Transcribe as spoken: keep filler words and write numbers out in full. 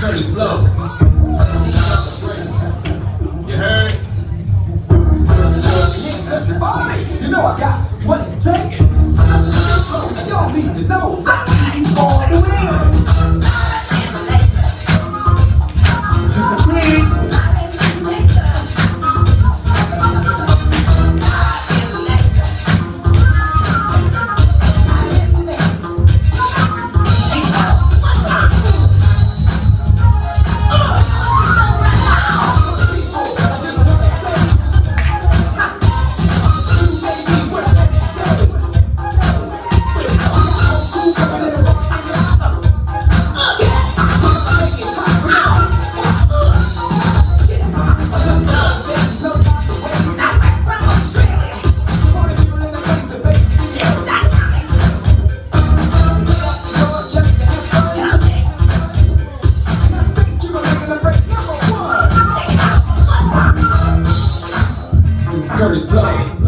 Curtis Blow. You heard? Everybody, you know I got what it takes. And y'all need to know that these are the winners. Curtis Blow.